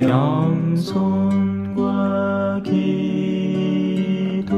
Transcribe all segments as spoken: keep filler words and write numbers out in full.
영손과 기도.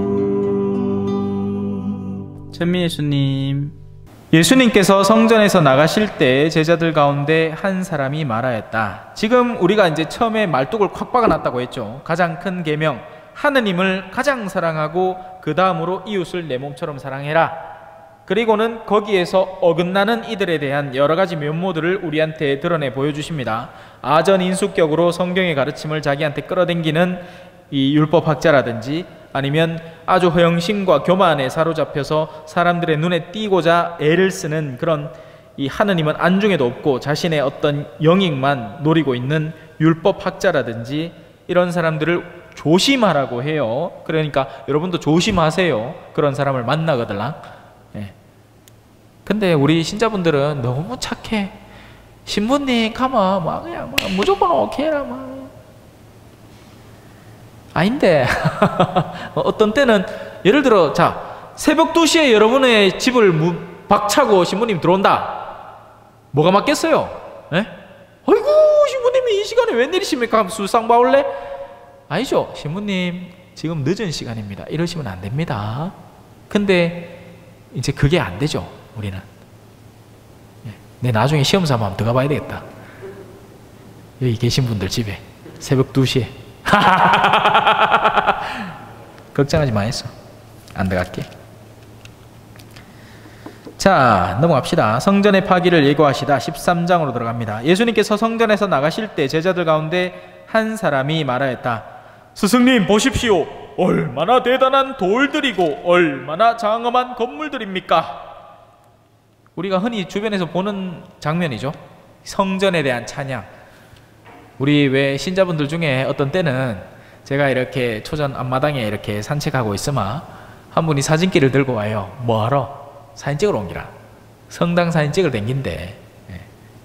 천미예수님, 예수님께서 성전에서 나가실 때 제자들 가운데 한 사람이 말하였다. 지금 우리가 이제 처음에 말뚝을 콱 박아놨다고 했죠. 가장 큰 계명, 하느님을 가장 사랑하고 그 다음으로 이웃을 내 몸처럼 사랑해라. 그리고는 거기에서 어긋나는 이들에 대한 여러 가지 면모들을 우리한테 드러내 보여주십니다. 아전인수격으로 성경의 가르침을 자기한테 끌어당기는 이 율법학자라든지, 아니면 아주 허영심과 교만에 사로잡혀서 사람들의 눈에 띄고자 애를 쓰는 그런, 이 하느님은 안중에도 없고 자신의 어떤 영익만 노리고 있는 율법학자라든지, 이런 사람들을 조심하라고 해요. 그러니까 여러분도 조심하세요. 그런 사람을 만나거들랑. 예. 근데 우리 신자분들은 너무 착해. 신부님 가면 막 그냥 막 무조건 오케이라 막. 아닌데 어떤 때는 예를 들어, 자, 새벽 두 시에 여러분의 집을 무, 박차고 신부님 들어온다. 뭐가 맞겠어요? 예? 아이고, 신부님이 이 시간에 웬일이십니까? 술상 봐올래? 아니죠. 신부님 지금 늦은 시간입니다. 이러시면 안 됩니다. 근데 이제 그게 안 되죠. 우리는. 내 나중에 시험 삼아 한번 들어가 봐야 되겠다. 여기 계신 분들 집에 새벽 두 시에 걱정하지 마했어. 안 들어갈게. 자, 넘어갑시다. 성전의 파기를 예고하시다. 십삼 장으로 들어갑니다. 예수님께서 성전에서 나가실 때 제자들 가운데 한 사람이 말하였다. 스승님 보십시오. 얼마나 대단한 돌들이고 얼마나 장엄한 건물들입니까? 우리가 흔히 주변에서 보는 장면이죠. 성전에 대한 찬양. 우리 왜 신자분들 중에 어떤 때는 제가 이렇게 초전 앞마당에 이렇게 산책하고 있으면 한 분이 사진기를 들고 와요. 뭐하러? 사진 찍으러 온 기라. 성당 사진 찍으러 댕긴대. 예.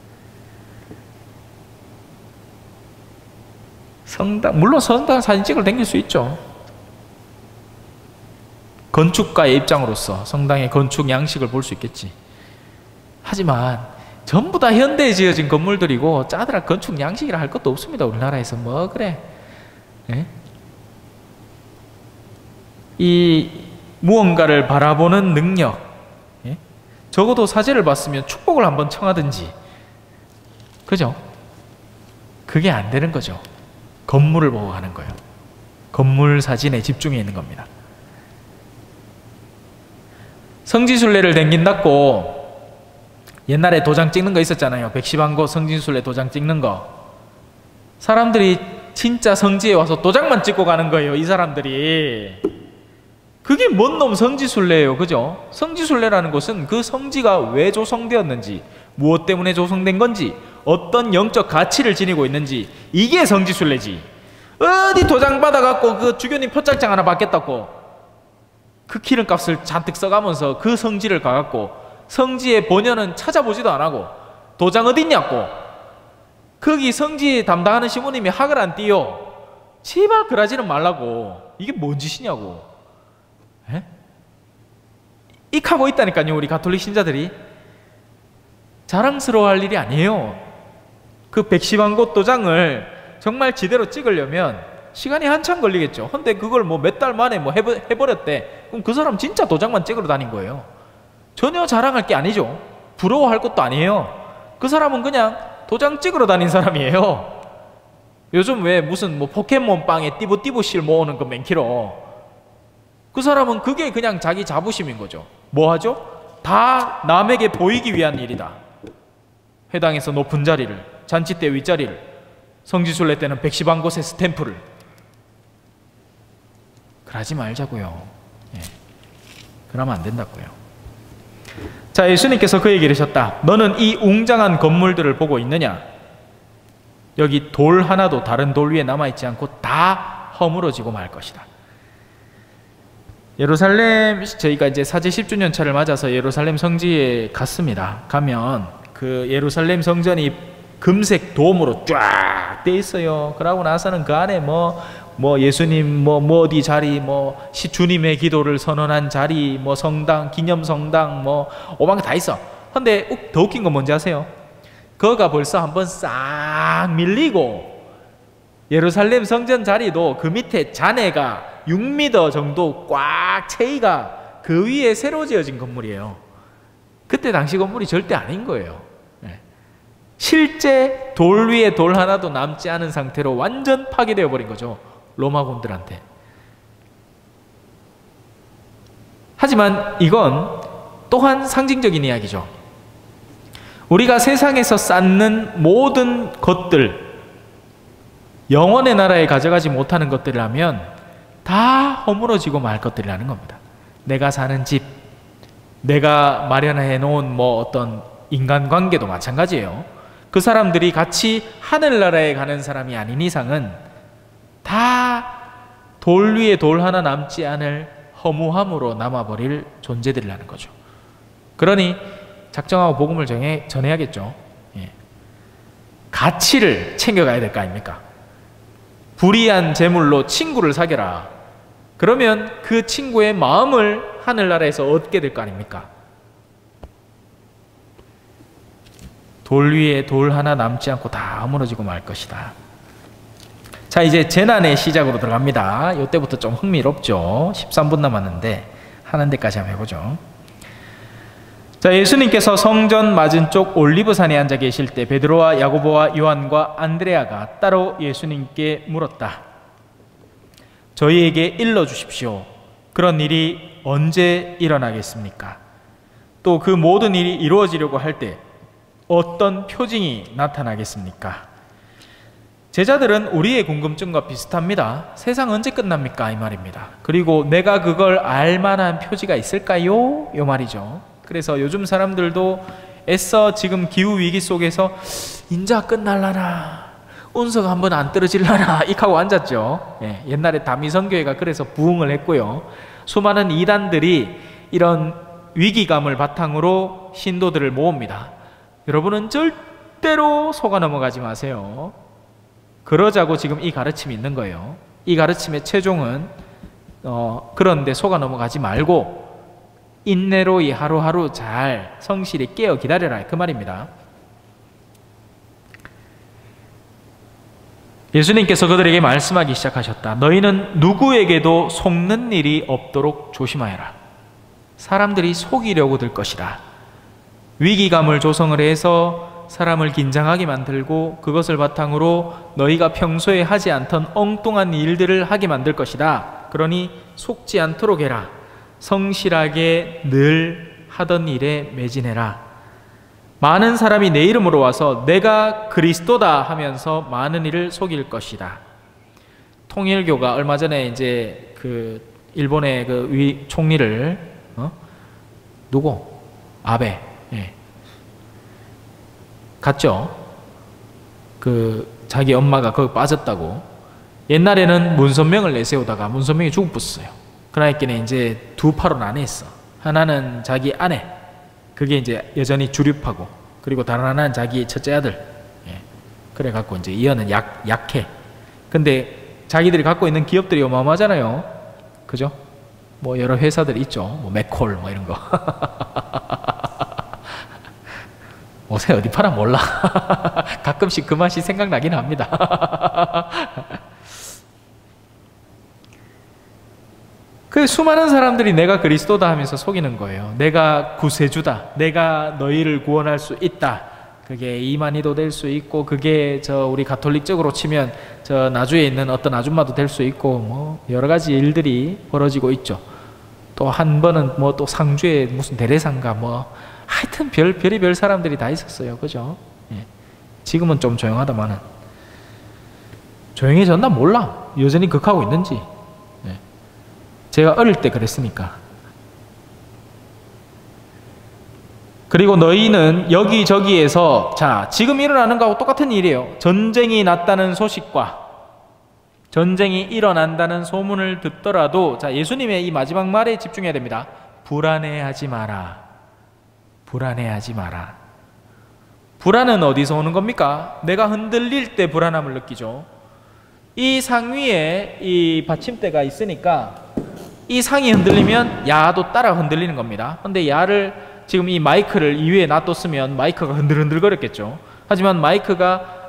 성당, 물론 성당 사진 찍으러 댕길 수 있죠. 건축가의 입장으로서 성당의 건축 양식을 볼 수 있겠지. 하지만 전부 다 현대에 지어진 건물들이고 짜들한 건축 양식이라 할 것도 없습니다. 우리나라에서. 뭐 그래. 예? 이 무언가를 바라보는 능력, 예? 적어도 사제를 봤으면 축복을 한번 청하든지, 그죠? 그게 안 되는 거죠. 건물을 보고 가는 거예요. 건물 사진에 집중해 있는 겁니다. 성지순례를 댕긴다고 옛날에 도장 찍는 거 있었잖아요. 백시반고 성지순례 도장 찍는 거. 사람들이 진짜 성지에 와서 도장만 찍고 가는 거예요. 이 사람들이. 그게 뭔 놈 성지순례예요. 그죠? 성지순례라는 것은 그 성지가 왜 조성되었는지, 무엇 때문에 조성된 건지, 어떤 영적 가치를 지니고 있는지, 이게 성지순례지. 어디 도장 받아갖고 그 주교님 표창장 하나 받겠다고 그 기름값을 잔뜩 써가면서 그 성지를 가갖고 성지의 본연은 찾아보지도 안 하고 도장 어딨냐고 거기 성지 담당하는 시모님이 학을 안 띄요. 제발 그러지는 말라고. 이게 뭔 짓이냐고. 에? 익하고 있다니까요. 우리 가톨릭 신자들이. 자랑스러워할 일이 아니에요. 그 백시반고 도장을 정말 제대로 찍으려면 시간이 한참 걸리겠죠. 근데 그걸 뭐 몇 달 만에 뭐 해버, 해버렸대. 그럼 그 사람 진짜 도장만 찍으러 다닌 거예요. 전혀 자랑할 게 아니죠. 부러워할 것도 아니에요. 그 사람은 그냥 도장 찍으러 다닌 사람이에요. 요즘 왜 무슨 뭐 포켓몬빵에 띠부띠부실 모으는 그 맨키로, 그 사람은 그게 그냥 자기 자부심인 거죠. 뭐 하죠? 다 남에게 보이기 위한 일이다. 회당에서 높은 자리를, 잔치 때 윗자리를, 성지순례 때는 백시반곳의 스탬프를. 그러지 말자고요. 예. 그러면 안 된다고요. 자, 예수님께서 그 얘기를 하셨다. 너는 이 웅장한 건물들을 보고 있느냐? 여기 돌 하나도 다른 돌 위에 남아있지 않고 다 허물어지고 말 것이다. 예루살렘, 저희가 이제 사제 십 주년 차를 맞아서 예루살렘 성지에 갔습니다. 가면 그 예루살렘 성전이 금색 돔으로 쫙 돼 있어요. 그러고 나서는 그 안에 뭐 뭐 예수님 뭐, 뭐 어디 자리, 뭐 주님의 기도를 선언한 자리, 뭐 성당, 기념 성당, 뭐 오만 개 다 있어. 근데 더 웃긴 건 뭔지 아세요? 그거가 벌써 한번 싹 밀리고 예루살렘 성전 자리도 그 밑에 잔해가 육 미터 정도 꽉 채이가 그 위에 새로 지어진 건물이에요. 그때 당시 건물이 절대 아닌 거예요. 실제 돌 위에 돌 하나도 남지 않은 상태로 완전 파괴되어 버린 거죠, 로마군들한테. 하지만 이건 또한 상징적인 이야기죠. 우리가 세상에서 쌓는 모든 것들, 영원의 나라에 가져가지 못하는 것들이라면 다 허물어지고 말 것들이라는 겁니다. 내가 사는 집, 내가 마련해 놓은 뭐 어떤 인간관계도 마찬가지예요. 그 사람들이 같이 하늘나라에 가는 사람이 아닌 이상은 다 돌 위에 돌 하나 남지 않을 허무함으로 남아버릴 존재들이라는 거죠. 그러니 작정하고 복음을 정해, 전해야겠죠. 예. 가치를 챙겨가야 될 거 아닙니까? 불이한 재물로 친구를 사겨라. 그러면 그 친구의 마음을 하늘나라에서 얻게 될 거 아닙니까? 돌 위에 돌 하나 남지 않고 다 허물어지고 말 것이다. 자, 이제 재난의 시작으로 들어갑니다. 이때부터 좀 흥미롭죠. 십삼 분 남았는데 하는 데까지 한번 해보죠. 자, 예수님께서 성전 맞은쪽 올리브산에 앉아 계실 때 베드로와 야고보와 요한과 안드레아가 따로 예수님께 물었다. 저희에게 일러주십시오. 그런 일이 언제 일어나겠습니까? 또 그 모든 일이 이루어지려고 할 때 어떤 표징이 나타나겠습니까? 제자들은 우리의 궁금증과 비슷합니다. 세상 언제 끝납니까? 이 말입니다. 그리고 내가 그걸 알 만한 표지가 있을까요? 이 말이죠. 그래서 요즘 사람들도 애써 지금 기후위기 속에서 인자 끝날라나, 운석 한번 안 떨어질라나 이하고 앉았죠. 예, 옛날에 다미성교회가 그래서 부흥을 했고요. 수많은 이단들이 이런 위기감을 바탕으로 신도들을 모읍니다. 여러분은 절대로 속아 넘어가지 마세요. 그러자고 지금 이 가르침이 있는 거예요. 이 가르침의 최종은 어, 그런데 속아 넘어가지 말고 인내로 이 하루하루 잘 성실히 깨어 기다려라, 그 말입니다. 예수님께서 그들에게 말씀하기 시작하셨다. 너희는 누구에게도 속는 일이 없도록 조심하여라. 사람들이 속이려고 들 것이다. 위기감을 조성을 해서 사람을 긴장하게 만들고 그것을 바탕으로 너희가 평소에 하지 않던 엉뚱한 일들을 하게 만들 것이다. 그러니 속지 않도록 해라. 성실하게 늘 하던 일에 매진해라. 많은 사람이 내 이름으로 와서 내가 그리스도다 하면서 많은 일을 속일 것이다. 통일교가 얼마 전에 이제 그 일본의 그 위 총리를 어? 누구? 아베. 예. 갔죠. 그 자기 엄마가 거기 빠졌다고. 옛날에는 문선명을 내세우다가 문선명이 죽었어요. 그러니까 이제 두 파로 나뉘었어. 하나는 자기 아내, 그게 이제 여전히 주류파고, 그리고 다른 하나는 자기 첫째 아들. 예. 그래 갖고 이제 이어는 약 약해. 근데 자기들이 갖고 있는 기업들이 어마어마하잖아요. 그죠? 뭐 여러 회사들이 있죠. 뭐 맥콜 뭐 이런 거. 옷에 어디 팔아 몰라. 가끔씩 그 맛이 생각나긴 합니다. 그 수많은 사람들이 내가 그리스도다 하면서 속이는 거예요. 내가 구세주다. 내가 너희를 구원할 수 있다. 그게 이만희도 될 수 있고, 그게 저 우리 가톨릭적으로 치면 저 나주에 있는 어떤 아줌마도 될 수 있고, 뭐 여러 가지 일들이 벌어지고 있죠. 또 한 번은 뭐 또 상주에 무슨 대례상가 뭐 하여튼 별, 별의별 사람들이 다 있었어요. 그죠? 예. 지금은 좀 조용하다마는. 조용해졌나 몰라. 여전히 극하고 있는지. 예. 제가 어릴 때 그랬으니까. 그리고 너희는 여기저기에서, 자, 지금 일어나는 거하고 똑같은 일이에요. 전쟁이 났다는 소식과 전쟁이 일어난다는 소문을 듣더라도, 자, 예수님의 이 마지막 말에 집중해야 됩니다. 불안해하지 마라. 불안해하지 마라. 불안은 어디서 오는 겁니까? 내가 흔들릴 때 불안함을 느끼죠. 이 상 위에 이 받침대가 있으니까 이 상이 흔들리면 야도 따라 흔들리는 겁니다. 근데 야를 지금 이 마이크를 이 위에 놔뒀으면 마이크가 흔들흔들 거렸겠죠. 하지만 마이크가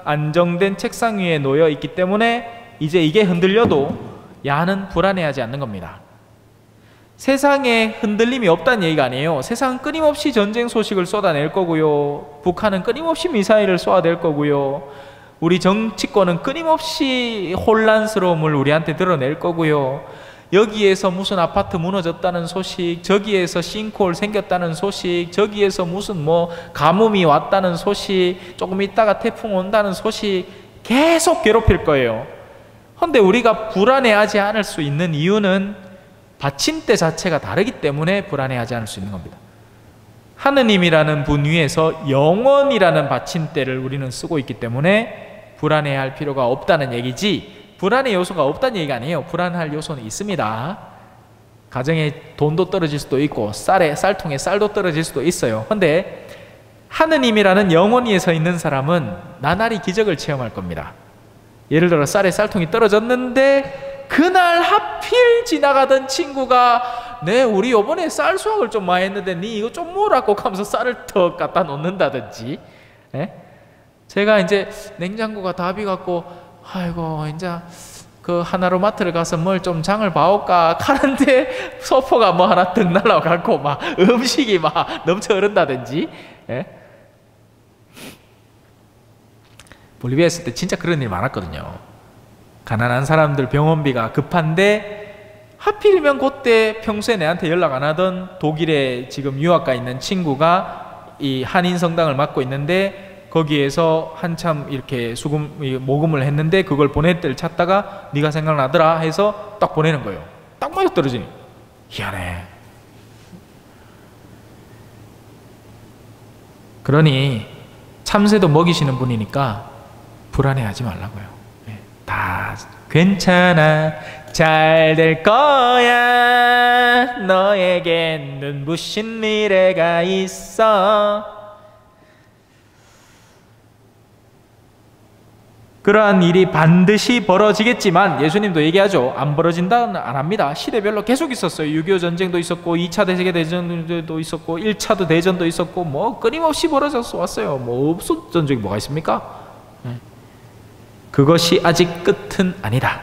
안정된 책상 위에 놓여 있기 때문에 이제 이게 흔들려도 야는 불안해하지 않는 겁니다. 세상에 흔들림이 없다는 얘기가 아니에요. 세상은 끊임없이 전쟁 소식을 쏟아낼 거고요. 북한은 끊임없이 미사일을 쏘아댈 거고요. 우리 정치권은 끊임없이 혼란스러움을 우리한테 드러낼 거고요. 여기에서 무슨 아파트 무너졌다는 소식, 저기에서 싱크홀 생겼다는 소식, 저기에서 무슨 뭐 가뭄이 왔다는 소식, 조금 있다가 태풍 온다는 소식 계속 괴롭힐 거예요. 그런데 우리가 불안해하지 않을 수 있는 이유는 받침대 자체가 다르기 때문에 불안해하지 않을 수 있는 겁니다. 하느님이라는 분 위에서 영원이라는 받침대를 우리는 쓰고 있기 때문에 불안해할 필요가 없다는 얘기지, 불안의 요소가 없다는 얘기가 아니에요. 불안할 요소는 있습니다. 가정에 돈도 떨어질 수도 있고 쌀에, 쌀통에 쌀도 떨어질 수도 있어요. 그런데 하느님이라는 영원히에 서 있는 사람은 나날이 기적을 체험할 겁니다. 예를 들어 쌀에 쌀통이 떨어졌는데 그날 하필 지나가던 친구가 네 우리 요번에 쌀 수확을 좀 많이 했는데 니 이거 좀 모으라고 하면서 쌀을 더 갖다 놓는다든지, 예? 제가 이제 냉장고가 다 비갖고 아이고 이제 그 하나로마트를 가서 뭘 좀 장을 봐올까 하는데 소포가 뭐 하나 등 날라가고 막 음식이 막 넘쳐 흐른다든지, 예? 볼리비아 있을 때 진짜 그런 일 많았거든요. 가난한 사람들 병원비가 급한데 하필이면 그때 평소에 내한테 연락 안 하던 독일에 지금 유학가 있는 친구가 이 한인성당을 맡고 있는데 거기에서 한참 이렇게 수금, 모금을 했는데 그걸 보낼 때를 찾다가 네가 생각나더라 해서 딱 보내는 거예요. 딱 맞아 떨어지니 희한해. 그러니 참새도 먹이시는 분이니까 불안해하지 말라고요. 네, 다 괜찮아, 잘 될 거야, 너에겐 눈부신 미래가 있어. 그러한 일이 반드시 벌어지겠지만 예수님도 얘기하죠. 안 벌어진다는 안 합니다. 시대별로 계속 있었어요. 육이오 전쟁도 있었고 이 차 세계대전도 있었고 일 차 대전도 있었고 뭐 끊임없이 벌어져서 왔어요. 뭐 없었던 적이 뭐가 있습니까? 그것이 아직 끝은 아니다.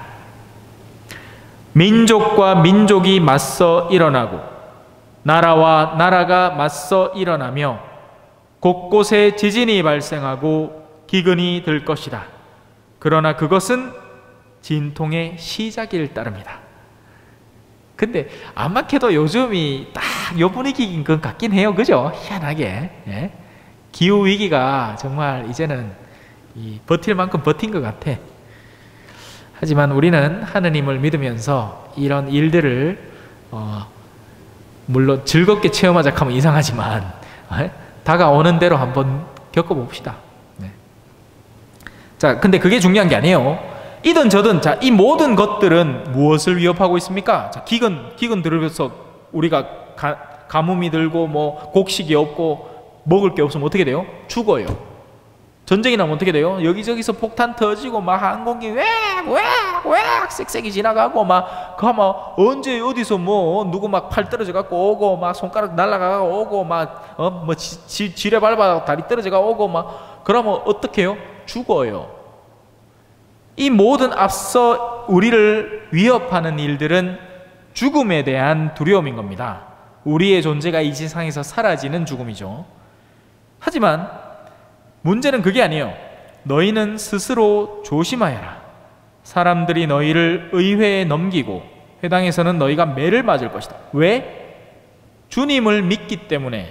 민족과 민족이 맞서 일어나고 나라와 나라가 맞서 일어나며 곳곳에 지진이 발생하고 기근이 들 것이다. 그러나 그것은 진통의 시작일 따릅니다. 근데 안막해도 요즘이 딱 요 분위기인 것 같긴 해요. 그죠? 희한하게. 예? 기후위기가 정말 이제는 이 버틸 만큼 버틴 것 같아. 하지만 우리는 하느님을 믿으면서 이런 일들을 어, 물론 즐겁게 체험하자 하면 이상하지만 예? 다가오는 대로 한번 겪어봅시다. 네. 자, 근데 그게 중요한 게 아니에요. 이든 저든 자, 이 모든 것들은 무엇을 위협하고 있습니까? 자, 기근, 기근 들으면서 우리가 가, 가뭄이 들고 뭐 곡식이 없고 먹을 게 없으면 어떻게 돼요? 죽어요. 전쟁이 나면 어떻게 돼요? 여기저기서 폭탄 터지고 막 항공기 웩웩웩 쌕쌕이 지나가고 막 그 아마 언제 어디서 뭐 누구 막 팔 떨어져 갖고 오고 막 손가락 날아가고 오고 막 어 뭐 지뢰 밟아 다리 떨어져가 오고 막 그러면 어떻게 해요? 죽어요. 이 모든 앞서 우리를 위협하는 일들은 죽음에 대한 두려움인 겁니다. 우리의 존재가 이 세상에서 사라지는 죽음이죠. 하지만 문제는 그게 아니에요. 너희는 스스로 조심하여라. 사람들이 너희를 의회에 넘기고 회당에서는 너희가 매를 맞을 것이다. 왜? 주님을 믿기 때문에.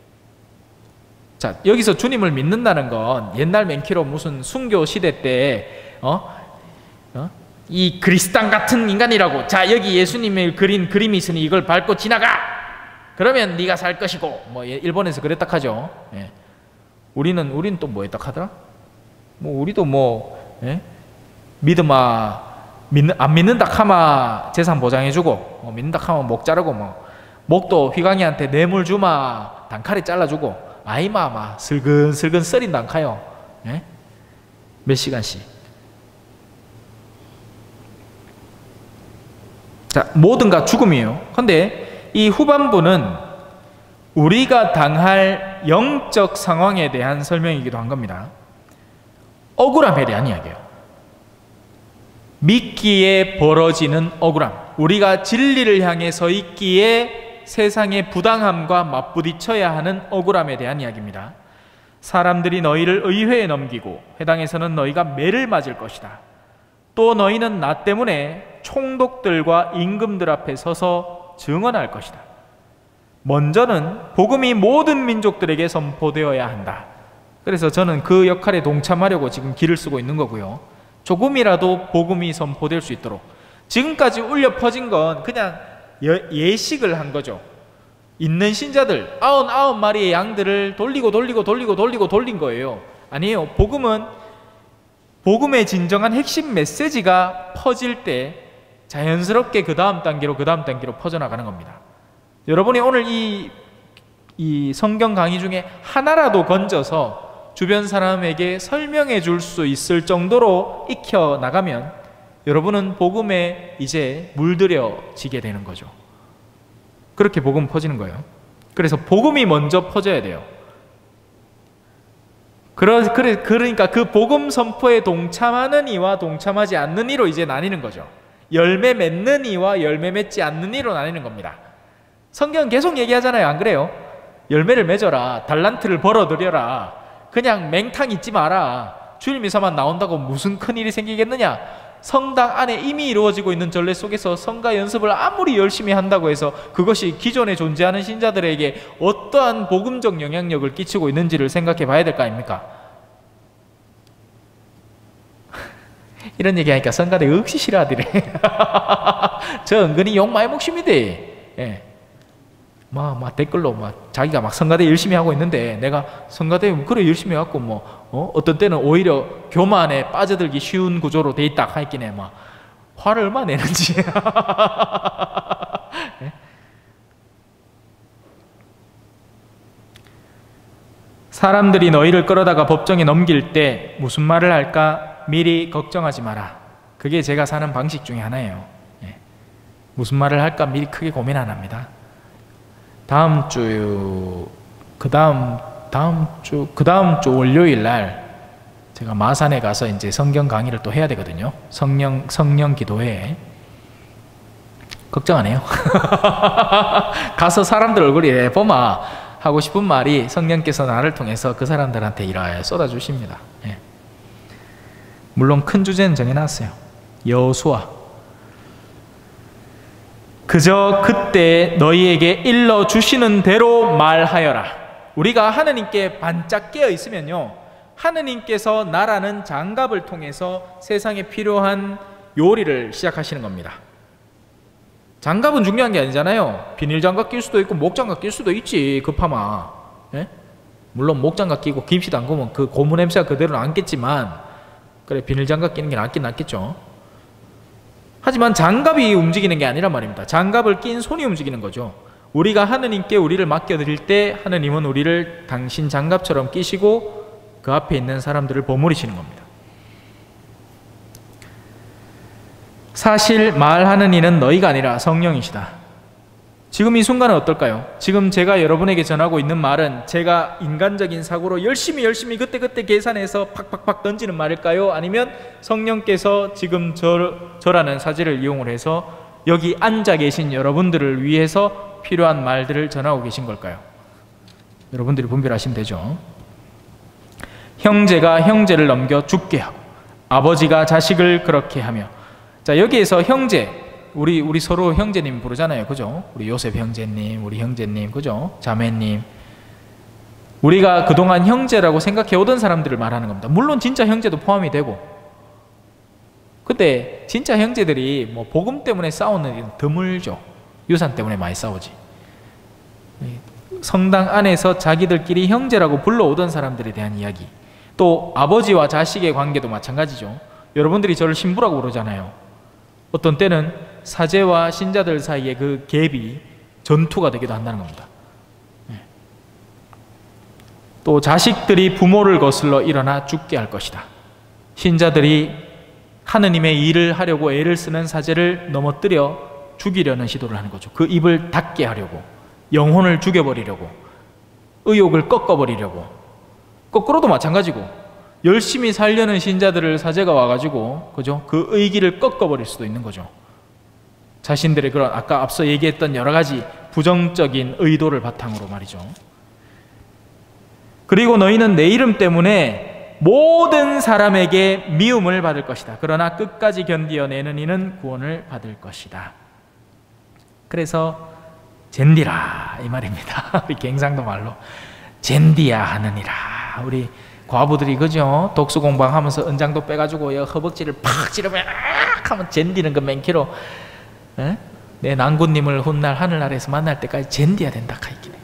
자, 여기서 주님을 믿는다는 건 옛날 맨키로 무슨 순교 시대 때 어? 어? 이 그리스당 같은 인간이라고, 자 여기 예수님이 그린 그림이 있으니 이걸 밟고 지나가! 그러면 네가 살 것이고, 뭐 일본에서 그랬다 하죠. 예. 우리는 우리는 또 뭐 했다 하더라? 뭐 우리도 뭐 예? 믿음아 믿는 안 믿는다 하마 재산 보장해주고, 뭐 믿는다 하마 목 자르고, 뭐 목도 휘강이한테 뇌물 주마 단칼에 잘라주고, 아이마 마 슬근슬근 썰인다 안 카요. 예? 몇 시간씩. 자, 모든가 죽음이에요. 근데 이 후반부는 우리가 당할 영적 상황에 대한 설명이기도 한 겁니다. 억울함에 대한 이야기예요. 믿기에 벌어지는 억울함, 우리가 진리를 향해 서 있기에 세상의 부당함과 맞부딪혀야 하는 억울함에 대한 이야기입니다. 사람들이 너희를 의회에 넘기고 회당에서는 너희가 매를 맞을 것이다. 또 너희는 나 때문에 총독들과 임금들 앞에 서서 증언할 것이다. 먼저는 복음이 모든 민족들에게 선포되어야 한다. 그래서 저는 그 역할에 동참하려고 지금 길을 쓰고 있는 거고요. 조금이라도 복음이 선포될 수 있도록. 지금까지 울려 퍼진 건 그냥 예식을 한 거죠. 있는 신자들 아흔아홉 마리의 양들을 돌리고 돌리고 돌리고 돌리고 돌린 거예요. 아니에요. 복음은 복음의 진정한 핵심 메시지가 퍼질 때 자연스럽게 그 다음 단계로 그 다음 단계로 퍼져나가는 겁니다. 여러분이 오늘 이, 이 성경 강의 중에 하나라도 건져서 주변 사람에게 설명해 줄 수 있을 정도로 익혀 나가면 여러분은 복음에 이제 물들여지게 되는 거죠. 그렇게 복음 퍼지는 거예요. 그래서 복음이 먼저 퍼져야 돼요. 그러, 그래, 그러니까 그 복음 선포에 동참하는 이와 동참하지 않는 이로 이제 나뉘는 거죠. 열매 맺는 이와 열매 맺지 않는 이로 나뉘는 겁니다. 성경은 계속 얘기하잖아요. 안 그래요? 열매를 맺어라. 달란트를 벌어들여라. 그냥 맹탕 있지 마라. 주일 미사만 나온다고 무슨 큰일이 생기겠느냐. 성당 안에 이미 이루어지고 있는 전례 속에서 성가 연습을 아무리 열심히 한다고 해서 그것이 기존에 존재하는 신자들에게 어떠한 복음적 영향력을 끼치고 있는지를 생각해 봐야 될 거 아닙니까? 이런 얘기하니까 성가대 역시 싫어하더래. 저 은근히 욕 많이 먹습니다. 예. 막, 막 댓글로 막 자기가 막 성가대 열심히 하고 있는데 내가 성가대 그래 열심히 해갖고 뭐 어? 어떤 때는 오히려 교만에 빠져들기 쉬운 구조로 돼 있다 하긴 해. 막 화를 얼마나 내는지. 네? 사람들이 너희를 끌어다가 법정에 넘길 때 무슨 말을 할까 미리 걱정하지 마라. 그게 제가 사는 방식 중에 하나예요. 네. 무슨 말을 할까 미리 크게 고민 안 합니다. 다음 주, 그 다음, 다음 주, 그 다음 주 월요일 날 제가 마산에 가서 이제 성경 강의를 또 해야 되거든요. 성령, 성령 기도회. 걱정 안 해요. 가서 사람들 얼굴에 보마 하고 싶은 말이 성령께서 나를 통해서 그 사람들한테 이렇게 쏟아주십니다. 예. 물론 큰 주제는 정해놨어요. 여호수아. 그저 그때 너희에게 일러주시는 대로 말하여라. 우리가 하느님께 반짝 깨어 있으면요, 하느님께서 나라는 장갑을 통해서 세상에 필요한 요리를 시작하시는 겁니다. 장갑은 중요한 게 아니잖아요. 비닐장갑 낄 수도 있고 목장갑 낄 수도 있지, 급하면. 예? 물론 목장갑 끼고 김치 담그면 그 고무 냄새가 그대로 남겠지만, 그래 비닐장갑 끼는 게 낫긴 낫겠죠. 하지만 장갑이 움직이는 게 아니란 말입니다. 장갑을 낀 손이 움직이는 거죠. 우리가 하느님께 우리를 맡겨드릴 때 하느님은 우리를 당신 장갑처럼 끼시고 그 앞에 있는 사람들을 버무리시는 겁니다. 사실 말하는 이는 너희가 아니라 성령이시다. 지금 이 순간은 어떨까요? 지금 제가 여러분에게 전하고 있는 말은 제가 인간적인 사고로 열심히 열심히 그때그때 계산해서 팍팍팍 던지는 말일까요? 아니면 성령께서 지금 저, 저라는 사제를 이용을 해서 여기 앉아 계신 여러분들을 위해서 필요한 말들을 전하고 계신 걸까요? 여러분들이 분별하시면 되죠. 형제가 형제를 넘겨 죽게 하고 아버지가 자식을 그렇게 하며. 자, 여기에서 형제, 우리 우리 서로 형제님 부르잖아요, 그죠? 우리 요셉 형제님, 우리 형제님, 그죠? 자매님. 우리가 그동안 형제라고 생각해 오던 사람들을 말하는 겁니다. 물론 진짜 형제도 포함이 되고. 근데 진짜 형제들이 뭐 복음 때문에 싸우는 일은 드물죠. 유산 때문에 많이 싸우지. 성당 안에서 자기들끼리 형제라고 불러오던 사람들에 대한 이야기. 또 아버지와 자식의 관계도 마찬가지죠. 여러분들이 저를 신부라고 부르잖아요. 어떤 때는 사제와 신자들 사이의 그 갭이 전투가 되기도 한다는 겁니다. 또 자식들이 부모를 거슬러 일어나 죽게 할 것이다. 신자들이 하느님의 일을 하려고 애를 쓰는 사제를 넘어뜨려 죽이려는 시도를 하는 거죠. 그 입을 닫게 하려고, 영혼을 죽여버리려고, 의욕을 꺾어버리려고. 거꾸로도 마찬가지고, 열심히 살려는 신자들을 사제가 와가지고, 그죠? 그 의기를 꺾어버릴 수도 있는 거죠. 자신들의 그런 아까 앞서 얘기했던 여러 가지 부정적인 의도를 바탕으로 말이죠. 그리고 너희는 내 이름 때문에 모든 사람에게 미움을 받을 것이다. 그러나 끝까지 견디어내는 이는 구원을 받을 것이다. 그래서 젠디라 이 말입니다. 우리 갱상도 말로 젠디야 하느니라. 우리 과부들이 그죠? 독수 공방하면서 은장도 빼가지고 허벅지를 팍 찌르면 악 하면 젠디는 그 맨키로 에? 내 난구님을 훗날 하늘 아래에서 만날 때까지 젠디야 된다 카이기네.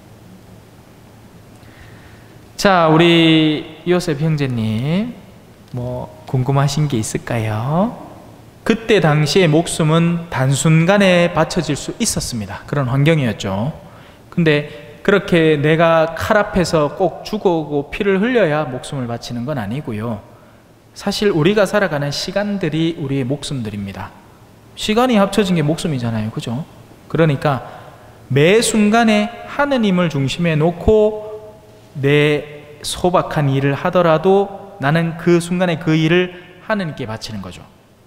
자, 우리 요셉 형제님 뭐 궁금하신 게 있을까요? 그때 당시에 목숨은 단순간에 바쳐질 수 있었습니다. 그런 환경이었죠. 근데 그렇게 내가 칼 앞에서 꼭 죽어오고 피를 흘려야 목숨을 바치는 건 아니고요. 사실 우리가 살아가는 시간들이 우리의 목숨들입니다. 시간이 합쳐진 게 목숨이잖아요. 그죠? 그러니까 매 순간에 하느님을 중심에 놓고 내 소박한 일을 하더라도 나는 그 순간에 그 일을 하느님께 바치는 거죠.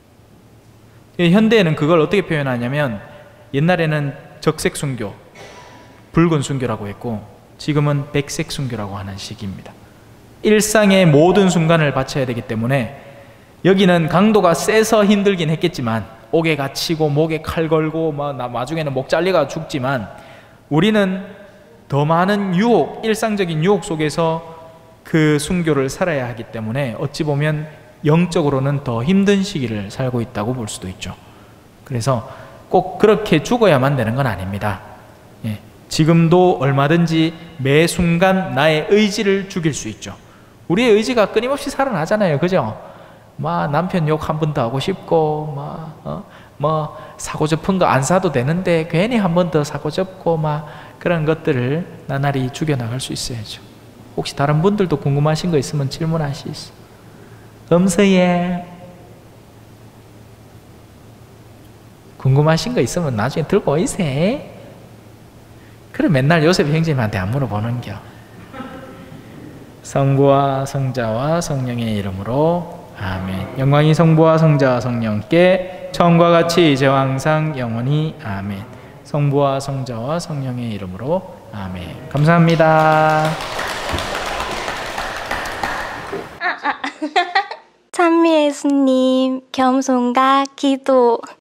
현대에는 그걸 어떻게 표현하냐면 옛날에는 적색 순교, 붉은 순교라고 했고 지금은 백색 순교라고 하는 시기입니다. 일상의 모든 순간을 바쳐야 되기 때문에 여기는 강도가 세서 힘들긴 했겠지만 옥에 갇히고 목에 칼 걸고 막 나중에는 목 잘리가 죽지만 우리는 더 많은 유혹, 일상적인 유혹 속에서 그 순교를 살아야 하기 때문에 어찌 보면 영적으로는 더 힘든 시기를 살고 있다고 볼 수도 있죠. 그래서 꼭 그렇게 죽어야만 되는 건 아닙니다. 예, 지금도 얼마든지 매 순간 나의 의지를 죽일 수 있죠. 우리의 의지가 끊임없이 살아나잖아요. 그죠? 막 남편 욕 한 번 더 하고 싶고 막 어? 뭐 사고 접은 거 안 사도 되는데 괜히 한 번 더 사고 접고 막 그런 것들을 나날이 죽여나갈 수 있어야죠. 혹시 다른 분들도 궁금하신 거 있으면 질문하시죠. 음서예 궁금하신 거 있으면 나중에 들고 오이세. 그래 맨날 요셉 형제님한테 안 물어보는겨. 성부와 성자와 성령의 이름으로 아멘. 영광이 성부와 성자와 성령께 처음과 같이 이제와 항상 영원히 아멘. 성부와 성자와 성령의 이름으로 아멘. 감사합니다. 찬미 예수님, 겸손과 기도.